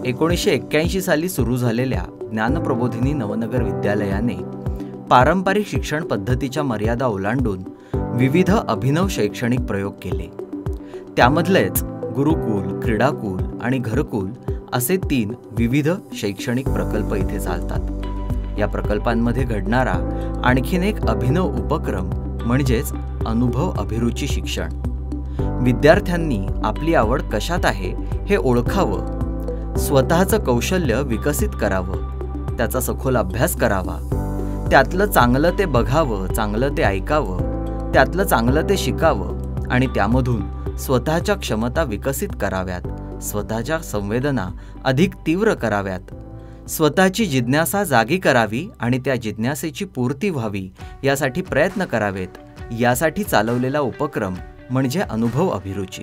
1981 साली सुरू झालेल्या ज्ञानप्रबोधिनी नवनगर विद्यालयाने पारंपरिक शिक्षण पद्धतीच्या मर्यादा ओलांडून विविध अभिनव शैक्षणिक प्रयोग केले. त्यामधलेच गुरुकुल, क्रीडाकुल आणि घरकुल असे 3 विविध शैक्षणिक प्रकल्प इथे चालतात. या प्रकल्पांमध्ये घडणारा आणखीन एक अभिनव उपक्रम म्हणजेच अनुभव अभिरुची शिक्षण. विद्यार्थ्यांनी आपली आवड कशात आहे हे ओळखावं, स्वतःचं कौशल्य विकसित करावं, त्याचा सखोल अभ्यास करावा, त्यातलं चांगलं ते बघावं, चांगलं ते ऐकावं, त्यातलं चांगलं ते शिकावं आणि त्यामधून स्वतःच्या क्षमता विकसित कराव्यात, स्वतःच्या संवेदना अधिक तीव्र कराव्यात, स्वतःची जिज्ञासा जागी करावी आणि त्या जिज्ञासेची पूर्ती व्हावी यासाठी प्रयत्न करावेत. यासाठी चालवलेला उपक्रम म्हणजे अनुभव अभिरुची.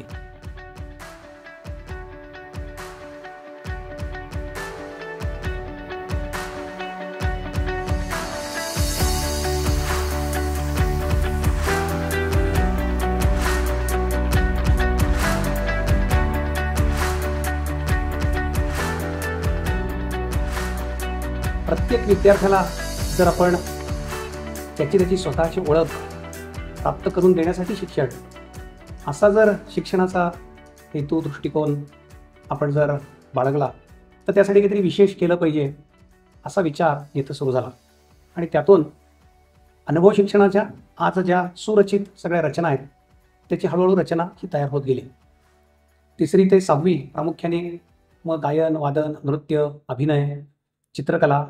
प्रत्येक विद्यार्थ्याला जर आपण त्याची स्वतःची ओळख प्राप्त करून देण्यासाठी शिक्षण असा जर शिक्षणाचा हेतू दृष्टिकोन आपण जर बाळगला तर त्यासाठी काहीतरी विशेष केलं पाहिजे असा विचार इथं सुरू झाला. आणि त्यातून अनुभव शिक्षणाच्या आज ज्या सुरचित सगळ्या रचना आहेत त्याची हळूहळू रचना ही तयार होत गेली. 3री ते 6वी प्रामुख्याने मग गायन, वादन, नृत्य, अभिनय, चित्रकला,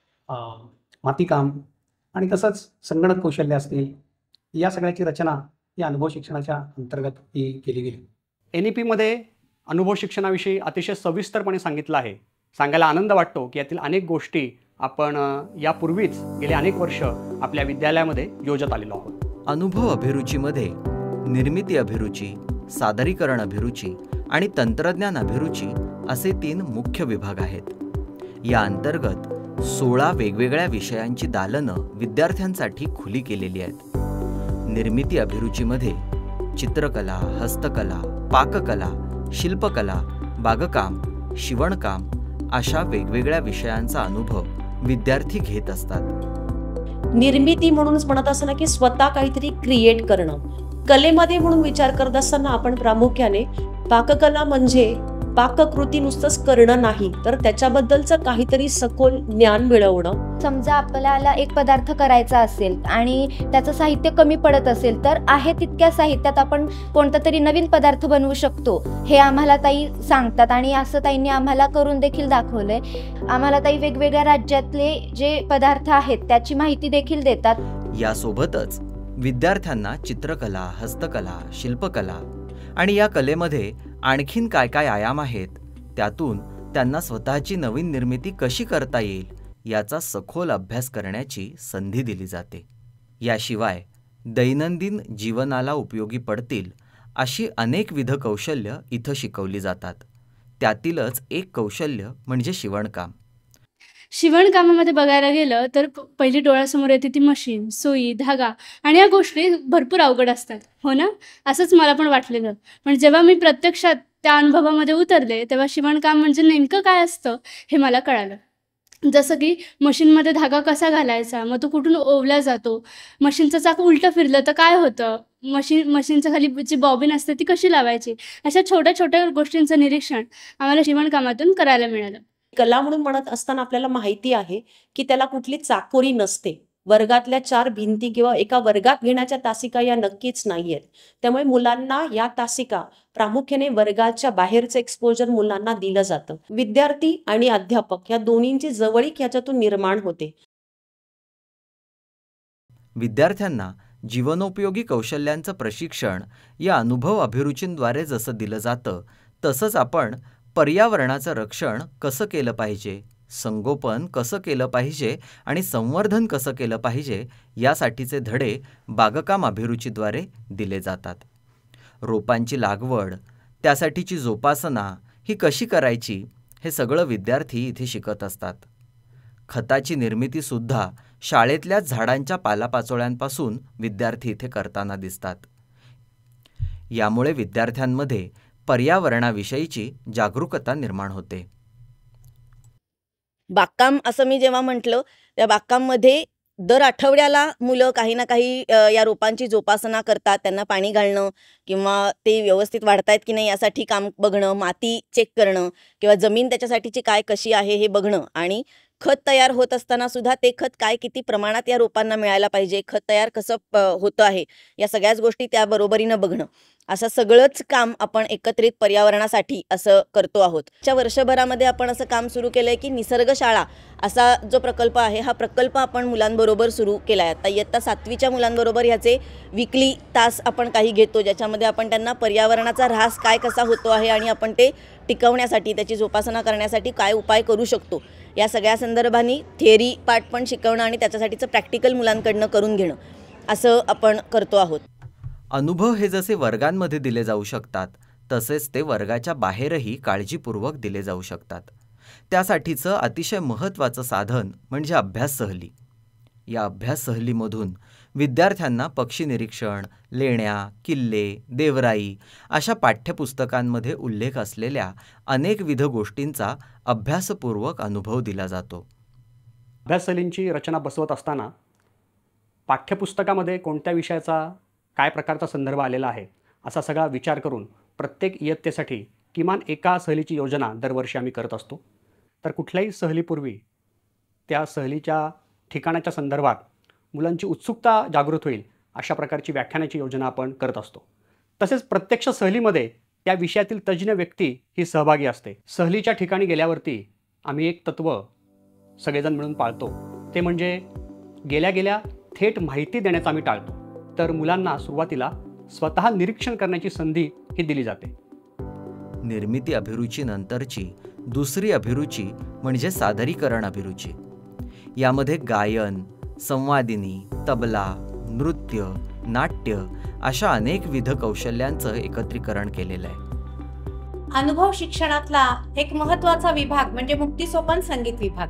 मातीकाम आणि तसंच संगणक कौशल्य असतील या सगळ्याची रचना या अनुभव शिक्षणाच्या अंतर्गत ही केली गेली. NEPमध्ये अनुभव शिक्षणाविषयी अतिशय सविस्तरपणे सांगितलं आहे. सांगायला आनंद वाटतो की यातील अनेक गोष्टी आपण यापूर्वीच गेले अनेक वर्ष आपल्या विद्यालयामध्ये योजत आलेलो आहोत. अनुभव अभिरुचीमध्ये निर्मिती अभिरुची, सादरीकरण अभिरुची आणि तंत्रज्ञान अभिरुची असे 3 मुख्य विभाग आहेत. या अंतर्गत 16 वेगवेगळ्या विषयांची दालनं विद्यार्थ्यांसाठी खुली केलेली आहेत. निर्मिती अभिरुचीमध्ये चित्रकला, हस्तकला, पाककला, शिल्पकला, बागकाम, शिवणकाम अशा वेगवेगळ्या विषयांचा अनुभव विद्यार्थी घेत असतात. निर्मिती म्हणूनच म्हणत असताना की स्वतः काहीतरी क्रिएट करणं, कलेमध्ये म्हणून विचार करत असताना आपण प्रामुख्याने पाककला म्हणजे पाककृती नुसतंच करणं नाही तर त्याच्याबद्दलचं काहीतरी सखोल ज्ञान मिळवणं. समजा आपल्याला एक पदार्थ करायचा असेल आणि त्याचं साहित्य कमी पडत असेल तर आहे तितक्या साहित्यात आपण कोणता तरी नवीन पदार्थ बनवू शकतो हे आम्हाला ताई सांगतात आणि असं ताईंनी आम्हाला करून देखील दाखवलंय. आम्हाला ताई वेगवेगळ्या राज्यातले जे पदार्थ आहेत त्याची माहिती देखील देतात. यासोबतच विद्यार्थ्यांना चित्रकला, हस्तकला, शिल्पकला आणि या कलेमध्ये आणखीन काय काय आयाम आहेत, त्यातून त्यांना स्वतःची नवीन निर्मिती कशी करता येईल याचा सखोल अभ्यास करण्याची संधी दिली जाते. याशिवाय दैनंदिन जीवनाला उपयोगी पडतील अशी अनेकविध कौशल्य इथं शिकवली जातात. त्यातीलच एक कौशल्य म्हणजे शिवणकाम. शिवणकामामध्ये बघायला गेलं तर पहिली डोळ्यासमोर येते ती मशीन, सुई, धागा आणि या गोष्टी भरपूर अवघड असतात, हो ना? असंच मला पण वाटलेलं. पण जेव्हा मी प्रत्यक्षात त्या अनुभवामध्ये उतरले तेव्हा शिवणकाम म्हणजे नेमकं काय असतं हे मला कळालं. जसं की मशीनमध्ये धागा कसा घालायचा, मग तो कुठून ओवला जातो, मशीनचं चाक उलटं फिरलं तर काय होतं, मशीनच्या खाली जी बॉबिन असते ती कशी लावायची, अशा छोट्या छोट्या गोष्टींचं निरीक्षण आम्हाला शिवणकामातून करायला मिळालं. कला म्हणून म्हणत असताना आपल्याला माहिती आहे की त्याला कुठली चाकोरी नसते. वर्गातल्या 4 भिंती किंवा एका वर्गात घेण्याच्या तासिका या नक्कीच नाहीयेत. त्यामुळे मुलांना या तासिका प्रामुख्याने वर्गाच्या बाहेरचं एक्सपोजर मुलांना दिलं जातं. विद्यार्थी आणि अध्यापक या दोन्हींची जवळीक याच्यातून निर्माण होते. विद्यार्थ्यांना जीवनोपयोगी कौशल्यांचं प्रशिक्षण या अनुभव अभिरुचींद्वारे जसं दिलं जातं तसंच आपण पर्यावरणाचं रक्षण कसं केलं पाहिजे, संगोपन कसं केलं पाहिजे आणि संवर्धन कसं केलं पाहिजे यासाठीचे धडे बागकाम अभिरुचीद्वारे दिले जातात. रोपांची लागवड, त्यासाठीची जोपासना ही कशी करायची हे सगळं विद्यार्थी इथे शिकत असतात. खताची निर्मितीसुद्धा शाळेतल्याच झाडांच्या पालापाचोळ्यांपासून विद्यार्थी इथे करताना दिसतात. यामुळे विद्यार्थ्यांमध्ये पर्यावरणाविषयीची जागरूकता निर्माण होते. बागकाम असं मी जेव्हा म्हटलं, त्या बागकाममध्ये दर आठवड्याला मुलं काही ना काही या रोपांची जोपासना करतात. त्यांना पाणी घालणं किंवा ते व्यवस्थित वाढतायत की नाही यासाठी काम बघणं, माती चेक करणं किंवा जमीन त्याच्यासाठीची काय कशी आहे हे बघणं आणि खत तयार होत असताना सुद्धा ते खत काय किती प्रमाणात या रोपांना मिळायला पाहिजे, खत तयार कसं होतं आहे, या सगळ्याच गोष्टी त्या बरोबरीनं बघणं, असं सगळंच काम आपण एकत्रित पर्यावरणासाठी असं करतो आहोत. च्या वर्षभरामध्ये आपण असं काम सुरू केलं आहे की निसर्ग शाळा असा जो प्रकल्प आहे, हा प्रकल्प आपण मुलांबरोबर सुरू केला आहे. आता इयत्ता 7वीच्या मुलांबरोबर ह्याचे विकली तास आपण काही घेतो, ज्याच्यामध्ये आपण त्यांना पर्यावरणाचा ऱ्हास काय कसा होतो आहे आणि आपण ते टिकवण्यासाठी, त्याची जोपासना करण्यासाठी काय उपाय करू शकतो, या सगळ्या संदर्भाने थिअरी पार्ट पण शिकवणं आणि त्याच्यासाठीचं प्रॅक्टिकल मुलांकडनं करून घेणं असं आपण करतो आहोत. अनुभव हे जसे वर्गांमध्ये दिले जाऊ शकतात, तसेच ते वर्गाच्या बाहेरही काळजीपूर्वक दिले जाऊ शकतात. त्यासाठीचं अतिशय महत्त्वाचं साधन म्हणजे अभ्यास सहली. या अभ्यास सहलीमधून विद्यार्थ्यांना पक्षी निरीक्षण, लेण्या, किल्ले, देवराई अशा पाठ्यपुस्तकांमध्ये उल्लेख असलेल्या अनेकविध गोष्टींचा अभ्यासपूर्वक अनुभव दिला जातो. अभ्यास सहलींची रचना बसवत असताना पाठ्यपुस्तकामध्ये कोणत्या विषयाचा काय प्रकारचा संदर्भ आलेला आहे असा सगळा विचार करून प्रत्येक इयत्तेसाठी किमान एका सहलीची योजना दरवर्षी आम्ही करत असतो. तर कुठल्याही सहलीपूर्वी त्या सहलीच्या ठिकाणाच्या संदर्भात मुलांची उत्सुकता जागृत होईल अशा प्रकारची व्याख्यानाची योजना आपण करत असतो. तसेच प्रत्यक्ष सहलीमध्ये त्या विषयातील तज्ज्ञ व्यक्ती ही सहभागी असते. सहलीच्या ठिकाणी गेल्यावरती आम्ही एक तत्त्व सगळेजण मिळून पाळतो, ते म्हणजे गेल्या गेल्या थेट माहिती देण्याचं आम्ही टाळतो. तर मुलांना सुरुवातीला स्वतः निरीक्षण करण्याची संधी ही दिली जाते. निर्मिती अभिरुची नंतरची दुसरी अभिरुची म्हणजे सादरीकरण अभिरुची. यामध्ये गायन, संवादिनी, तबला, नृत्य, नाट्य अशा अनेकविध कौशल्यांचं एकत्रीकरण केलेलं आहे. अनुभव शिक्षणातला एक महत्त्वाचा विभाग म्हणजे मुक्तिसोपान संगीत विभाग.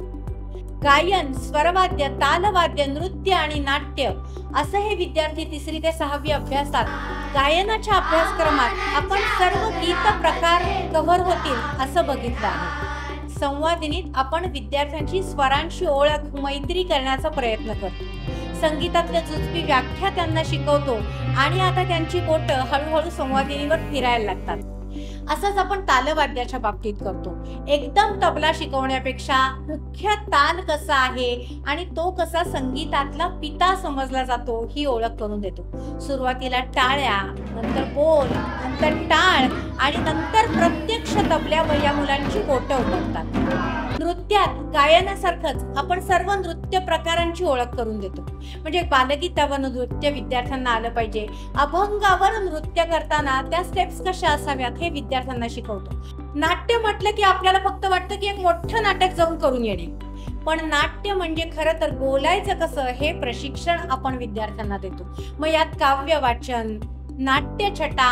गायन, स्वरवाद्य, तालवाद्य, नृत्य आणि नाट्य असं हे विद्यार्थी 3री ते 6वी अभ्यासात. गायनाच्या अभ्यासक्रमात आपण सर्व गीत प्रकार कव्हर होतील असं बघितलं आहे. संवादिनीत आपण विद्यार्थ्यांची स्वरांशी ओळख, मैत्री करण्याचा प्रयत्न करतो. संगीतातल्या जुजबी व्याख्या त्यांना शिकवतो आणि आता त्यांची बोटं हळूहळू संवादिनीवर फिरायला लागतात. असंच आपण तालवाद्याच्या बाबतीत करतो. एकदम तबला शिकवण्यापेक्षा मुख्य ताल कसा आहे आणि तो कसा संगीतातला पिता समजला जातो ही ओळख करून देतो. सुरुवातीला टाळ्या, नंतर बोल, नंतर टाळ आणि नंतर प्रत्यक्ष तबल्यावर या मुलांची बोटं उमटतात. नृत्यात गायनासारखंच आपण सर्व नृत्य प्रकारांची ओळख करून देतो. म्हणजे बालगीतावर नृत्य विद्यार्थ्यांना आलं पाहिजे. अभंगावर नृत्य करताना त्या स्टेप्स कशा असाव्यात हे विद्यार्थ्यांना शिकवतो. नाट्य म्हटलं की आपल्याला फक्त वाटतं की एक मोठं नाटक जाऊन करून येणे, पण नाट्य म्हणजे खरं तर बोलायचं कसं हे प्रशिक्षण आपण विद्यार्थ्यांना देतो. मग यात काव्य वाचन, नाट्यछटा,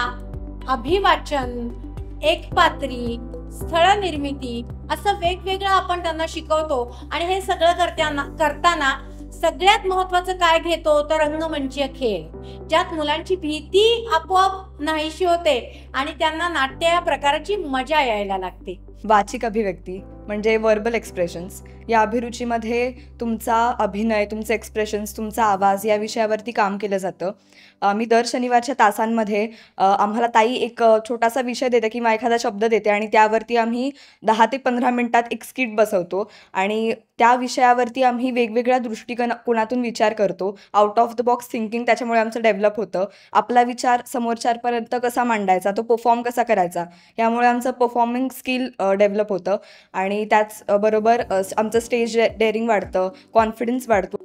अभिवाचन, एकपात्री, स्थळ निर्मिती असं वेगवेगळं आपण त्यांना शिकवतो. आणि हे सगळं करताना सगळ्यात महत्वाचं काय घेतो तर रंगमंचीय खेळ, ज्यात मुलांची भीती आपोआप नाहीशी होते आणि त्यांना नाट्य या प्रकाराची मजा यायला लागते. वाचिक अभिव्यक्ती म्हणजे वर्बल एक्सप्रेशन्स या अभिरुचीमध्ये तुमचा अभिनय, तुमचे एक्सप्रेशन्स, तुमचा आवाज या विषयावरती काम केलं जातं. मी दर शनिवारच्या तासांमध्ये आम्हाला ताई एक छोटासा विषय देते किंवा एखादा शब्द देते आणि त्यावरती आम्ही 10 ते 15 मिनिटात एक स्किट बसवतो आणि त्या विषयावरती आम्ही वेगवेगळ्या दृष्टिकोनातून विचार करतो. Out of the box thinking त्याच्यामुळे आमचं डेव्हलप होतं. आपला विचार समोरच्यापर्यंत कसा मांडायचा, तो परफॉर्म कसा करायचा, यामुळे आमचं परफॉर्मिंग स्किल डेव्हलप होतं आणि त्याच बरोबर आमचं स्टेज डेअरिंग वाढतं, कॉन्फिडन्स वाढतो.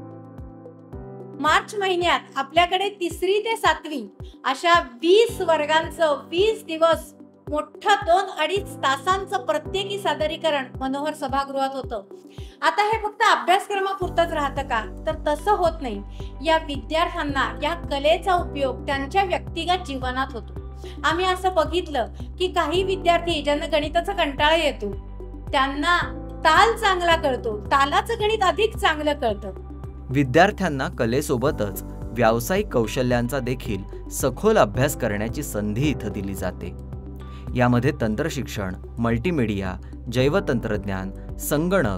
मार्च महिन्यात आपल्याकडे 3री ते 7वी अशा 20 वर्गांचं 20 दिवस मोठं 2-2.5 तासांचं प्रत्येकी सादरीकरण मनोहर सभागृहात होतं. आता हे फक्त अभ्यासक्रमापुरतंच राहतं का तर तसं होत नाही. या विद्यार्थ्यांना या कलेचा उपयोग त्यांच्या व्यक्तिगत जीवनात होतो. आम्ही असं बघितलं की काही विद्यार्थी ज्यांना गणिताचा कंटाळा येतो त्यांना ताल चांगला कळतो, तालाचं गणित अधिक चांगलं कळतं. विद्यार्थ्यांना कलेसोबतच व्यावसायिक कौशल्यांचा देखील सखोल अभ्यास करण्याची संधी इथं दिली जाते. यामध्ये तंत्रशिक्षण, मल्टीमीडिया, जैवतंत्रज्ञान, संगणक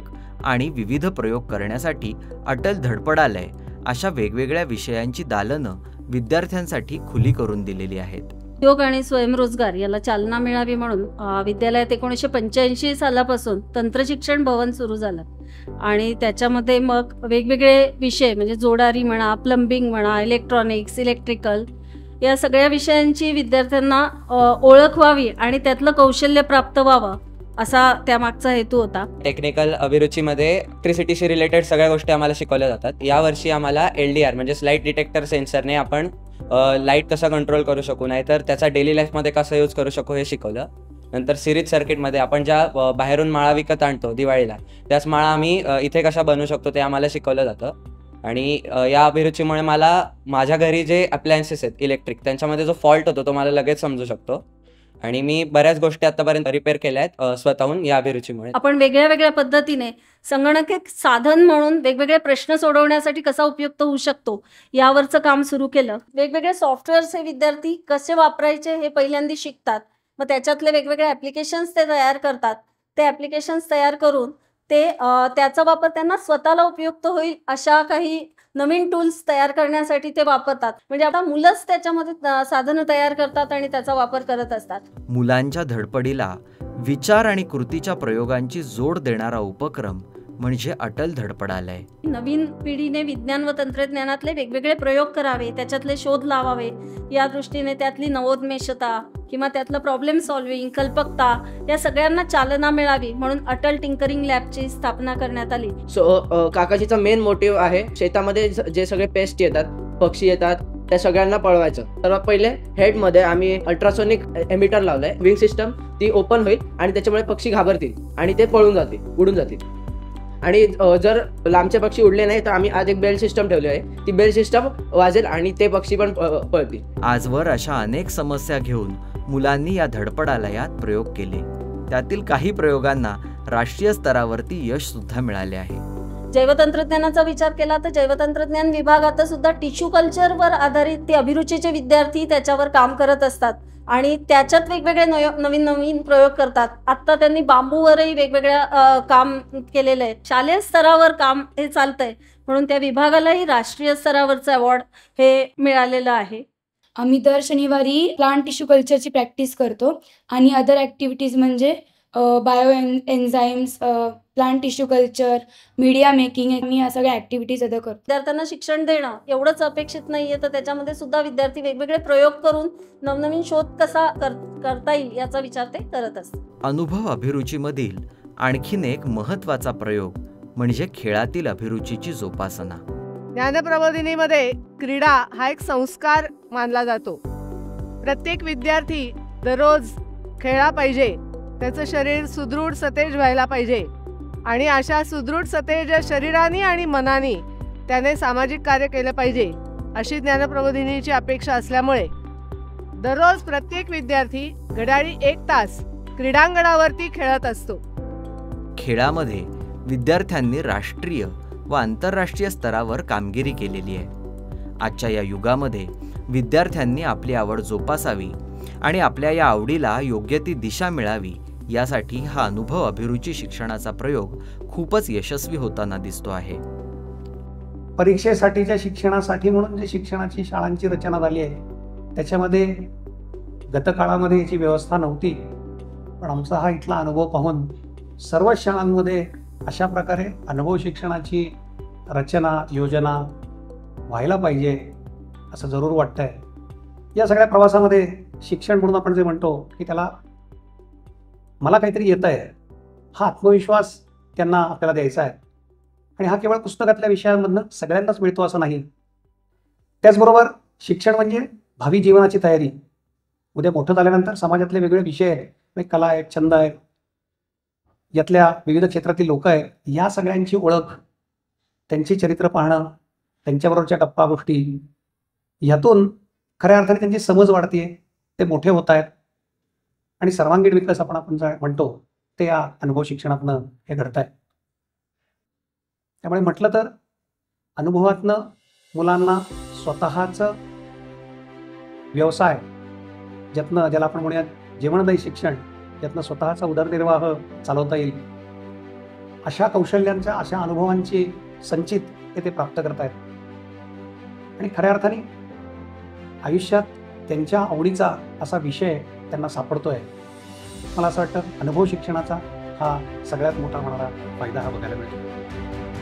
आणि विविध प्रयोग करण्यासाठी अटल धडपडालय अशा वेगवेगळ्या विषयांची दालनं विद्यार्थ्यांसाठी खुली करून दिलेली आहेत. उद्योग आणि स्वयंरोजगार याला चालना मिळावी म्हणून विद्यालयात 1985 सालापासून तंत्रशिक्षण भवन सुरू झालं आणि त्याच्यामध्ये मग वेगवेगळे विषय म्हणजे जोडारी म्हणा, प्लंबिंग म्हणा, इलेक्ट्रॉनिक्स, इलेक्ट्रिकल या सगळ्या विषयांची विद्यार्थ्यांना ओळख व्हावी आणि त्यातलं कौशल्य प्राप्त व्हावं असा त्यामागचा हेतू होता. टेक्निकल अभिरुचीमध्ये इलेक्ट्रिसिटीशी रिलेटेड सगळ्या गोष्टी आम्हाला शिकवल्या जातात. यावर्षी आम्हाला LDR म्हणजे लाईट डिटेक्टर सेन्सरने आपण लाईट कसा कंट्रोल करू शकू, नाहीतर त्याचा डेली लाईफमध्ये कसा यूज करू शकू हे शिकवलं. नंतर सिरीज सर्किटमध्ये आपण ज्या बाहेरून माळा विकत आणतो दिवाळीला, त्याच माळा आम्ही इथे कशा बनवू शकतो ते आम्हाला शिकवलं जातं. आणि या अभिरुचीमुळे मला माझ्या घरी जे अप्लायन्सेस आहेत इलेक्ट्रिक त्यांच्यामध्ये जो फॉल्ट होतो तो मला लगेच समजू शकतो आणि मी बऱ्याच गोष्टी आतापर्यंत रिपेअर केल्या आहेत स्वतःहून या अभिरुचीमुळे. आपण वेगळ्या वेगळ्या पद्धतीने संगणक एक साधन म्हणून वेगवेगळे प्रश्न सोडवण्यासाठी कसा उपयुक्त होऊ शकतो यावरचं काम सुरू केलं. वेगवेगळे सॉफ्टवेअर्स हे विद्यार्थी कसे वापरायचे हे पहिल्यांदा शिकतात. मग त्याच्यातले वेगवेगळे ॲप्लिकेशन्स ते तयार करतात. ते ॲप्लिकेशन्स तयार करून ते त्याचा वापर त्यांना स्वतःला उपयुक्त होईल अशा काही नवीन टूल्स तयार करण्यासाठी ते वापरतात. म्हणजे आता मुलंच त्याच्यामध्ये साधनं तयार करतात आणि त्याचा वापर करत असतात. मुलांच्या धडपडीला विचार आणि कृतीच्या प्रयोगांची जोड देणारा उपक्रम म्हणजे अटल धडपडालय. नवीन पिढीने विज्ञान व तंत्रज्ञानातले वेगवेगळे प्रयोग करावे, त्याच्यातले शोध लावावे, या दृष्टीने त्यातली नवोन्मेषता किंवा त्यातलं प्रॉब्लेम सॉल्व्हिंग, कल्पकता या सगळ्यांना चालना मिळावी म्हणून अटल टिंकरिंग लॅबची स्थापना करण्यात आली. काकाजीचा मेन मोटिव्ह आहे शेतामध्ये जे सगळे पेस्ट येतात, पक्षी येतात, त्या सगळ्यांना पळवायचं. सर्वात पहिले हेडमध्ये आम्ही अल्ट्रासोनिक एमिटर लावलंय. विंग सिस्टम ती ओपन होईल आणि त्याच्यामुळे पक्षी घाबरतील आणि ते पळून जातील, उडून जातील. आणि जर लांबचे पक्षी उडले नाही तर आम्ही आज एक बेल सिस्टम ठेवली आहे. ती बेल सिस्टम वाजेल आणि ते पक्षी पण पळतील. आजवर अशा अनेक समस्या घेऊन मुलांनी या धडपडालयात प्रयोग केले. त्यातील काही प्रयोगांना राष्ट्रीय स्तरावरती यश सुद्धा मिळाले आहे. जैवतंत्रज्ञानाचा विचार केला तर जैवतंत्रज्ञान विभागात सुद्धा टिश्यू कल्चरवर आधारित ते अभिरुचीचे विद्यार्थी त्याच्यावर काम करत असतात आणि त्याच्यात वेगवेगळे नवीन नवीन प्रयोग करतात. आता त्यांनी बांबूवरही वेगवेगळ्या काम केलेलं आहे. शालेय स्तरावर काम हे चालतंय म्हणून त्या विभागालाही राष्ट्रीय स्तरावरचं अवॉर्ड हे मिळालेलं आहे. आम्ही दर शनिवारी प्लांट टिश्यू कल्चरची प्रॅक्टिस करतो आणि अदर ॲक्टिव्हिटीज म्हणजे bio enzymes, plant tissue culture, media making, आम्ही या सगळ्या ॲक्टिव्हिटीज करतो. विद्यार्थ्यांना शिक्षण देणं एवढंच अपेक्षित नाहीये तर त्याच्यामध्ये सुद्धा विद्यार्थी वेगवेगळे प्रयोग करून नवनवीन शोध कसा करता येईल याचा विचार ते करत असतात. अनुभव अभिरुचीमधील आणखीन एक महत्त्वाचा प्रयोग म्हणजे खेळातील अभिरुचीची जोपासना. ज्ञानप्रबोधिनीमध्ये क्रीडा हा एक संस्कार मानला जातो. प्रत्येक विद्यार्थी दररोज खेळला पाहिजे, त्याचं शरीर सुदृढ सतेज व्हायला पाहिजे आणि अशा सुदृढ सतेज शरीराने आणि मनाने त्याने सामाजिक कार्य केलं पाहिजे अशी ज्ञानप्रबोधिनीची अपेक्षा असल्यामुळे दररोज प्रत्येक विद्यार्थी घड्याळी 1 तास क्रीडांगणावरती खेळत असतो. खेळामध्ये विद्यार्थ्यांनी राष्ट्रीय व आंतरराष्ट्रीय स्तरावर कामगिरी केलेली आहे. आजच्या या युगामध्ये विद्यार्थ्यांनी आपली आवड जोपासावी आणि आपल्या या आवडीला योग्य ती दिशा मिळावी यासाठी हा अनुभव अभिरुची शिक्षणाचा प्रयोग खूपच यशस्वी होताना दिसतो आहे. परीक्षेसाठीच्या शिक्षणासाठी म्हणून जे शिक्षणाची शाळांची रचना झाली आहे त्याच्यामध्ये गतकाळामध्ये याची व्यवस्था नव्हती. पण आमचा हा इथला अनुभव पाहून सर्व शाळांमध्ये अशा प्रकारे अनुभव शिक्षणाची रचना योजना व्हायला पाहिजे असं जरूर वाटतंय. या सगळ्या प्रवासामध्ये शिक्षण म्हणून आपण जे म्हणतो की त्याला मला काहीतरी येत आहे हा आत्मविश्वास त्यांना आपल्याला द्यायचा आहे. आणि हा केवळ पुस्तकातल्या विषयांमधनं सगळ्यांनाच मिळतो असं नाही. त्याचबरोबर शिक्षण म्हणजे भावी जीवनाची तयारी. उद्या मोठं झाल्यानंतर समाजातले वेगवेगळे विषय आहेत, कला आहेत, छंद आहेत, यातल्या विविध क्षेत्रातील लोक आहेत, या सगळ्यांची ओळख, त्यांची चरित्र पाहणं, त्यांच्याबरोबरच्या गप्पा गोष्टी, यातून खऱ्या अर्थाने त्यांची समज वाढते, ते मोठे होत आहेत आणि सर्वांगीण विकास आपण म्हणतो ते या अनुभव शिक्षणातनं हे घडत आहे. त्यामुळे म्हटलं तर अनुभवातनं मुलांना स्वतःचं व्यवसाय ज्याला आपण म्हणूयात जीवनदायी शिक्षण, ज्यातनं स्वतःचा उदरनिर्वाह चालवता येईल अशा कौशल्यांच्या, अशा अनुभवांची संचित ते प्राप्त करतायत आणि खऱ्या अर्थाने आयुष्यात त्यांच्या आवडीचा असा विषय त्यांना सापडतोय. मला असं वाटतं अनुभव शिक्षणाचा हा सगळ्यात मोठा होणारा फायदा हा बघायला मिळतो.